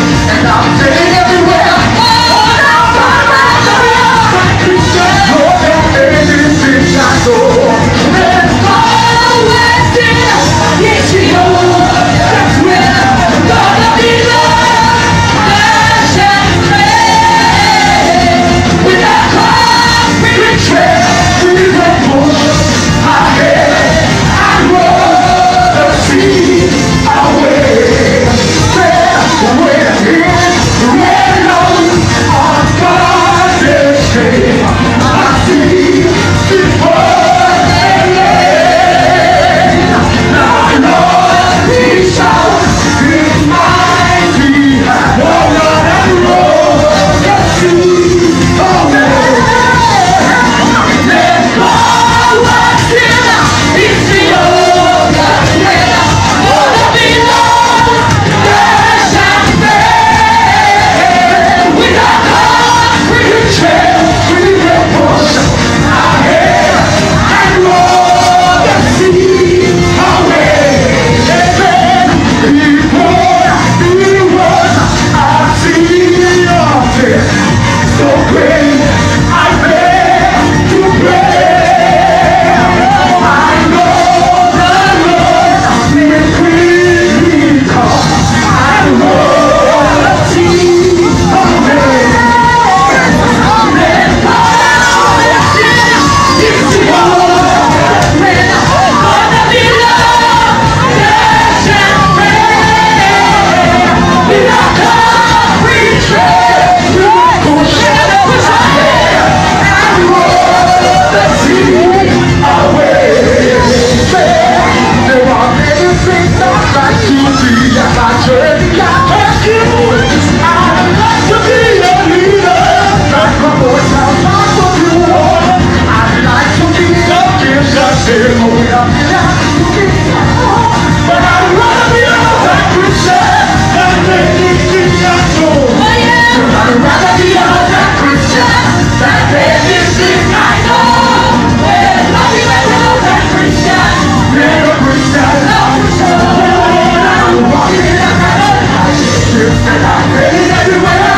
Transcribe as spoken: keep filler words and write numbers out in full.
and I'm saying everywhere. All around the world, Christian, Lord, everything I know. There's always there, yes, you know, that's where I'm gonna be loved, blessed and free. Without cause, we betray, we don't push our head, I'd rather see our way. There, we're here, we're alone, on God's shade. I see before they lay. Now, Lord, He shall be mighty. Oh, Lord, and Lord, the sea away. Let God was here, it's the old winner. Wanna be loved, blessed and free. Without God, we can change, we can push our head and roll the sea away. Then He poured, He was our sea of sin. So great, I bear to pray. I know the Lord will quickly come. I roll the sea away. Let God sin, it's the old winner. Gonna be loved, blessed and free. Without God, we tread, we push and push our head and roll the sea away. There are many things I'd like to see as I journey out past you. I'd like to be a leader, like a boy child, like what you want. I'd like to be a kid that says, oh, we have to be but I'd rather be a black Christian than anything I know. I'd rather be a black Christian than anything I know. There's nothing like a black Christian. Never a Christian, love Christian. Oh, I'm walking in a kind of life, and I'm ready everywhere.